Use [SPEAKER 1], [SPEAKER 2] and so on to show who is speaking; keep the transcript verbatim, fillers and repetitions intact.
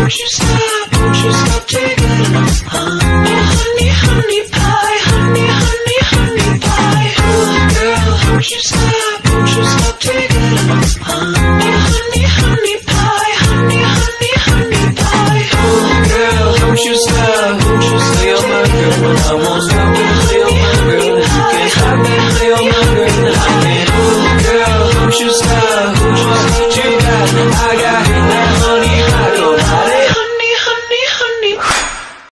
[SPEAKER 1] Don't you stop, don't you stop till you're good enough. Oh, honey, honey.